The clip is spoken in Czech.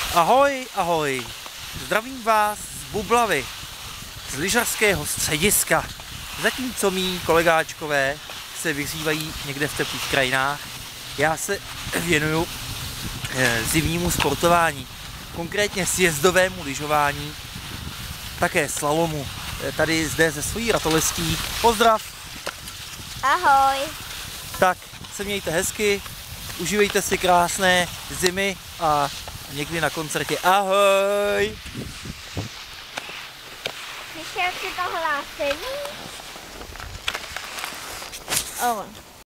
Ahoj, ahoj. Zdravím vás z Bublavy, z lyžařského střediska. Zatímco mí kolegáčkové se vyřívají někde v teplých krajinách, já se věnuju zimnímu sportování, konkrétně sjezdovému lyžování, také slalomu. Tady zde ze svojí ratolestí. Pozdrav! Ahoj! Tak se mějte hezky, užívejte si krásné zimy a někdy na koncertě. Ahoj! Slyšel jsi to hlášení? Ahoj.